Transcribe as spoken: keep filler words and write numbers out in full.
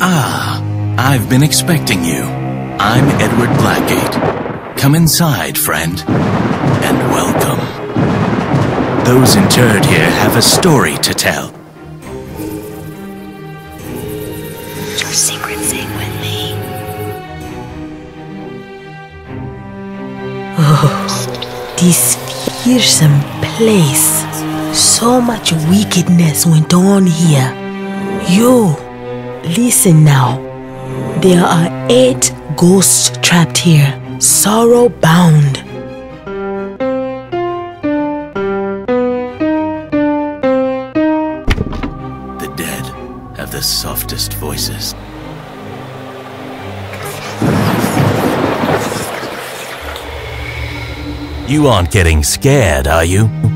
Ah, I've been expecting you. I'm Edward Blackgate. Come inside, friend, and welcome. Those interred here have a story to tell. Your secrets sing with me. Oh, this fearsome place. So much wickedness went on here. You, listen now. There are eight ghosts trapped here, sorrow-bound. The dead have the softest voices. You aren't getting scared, are you?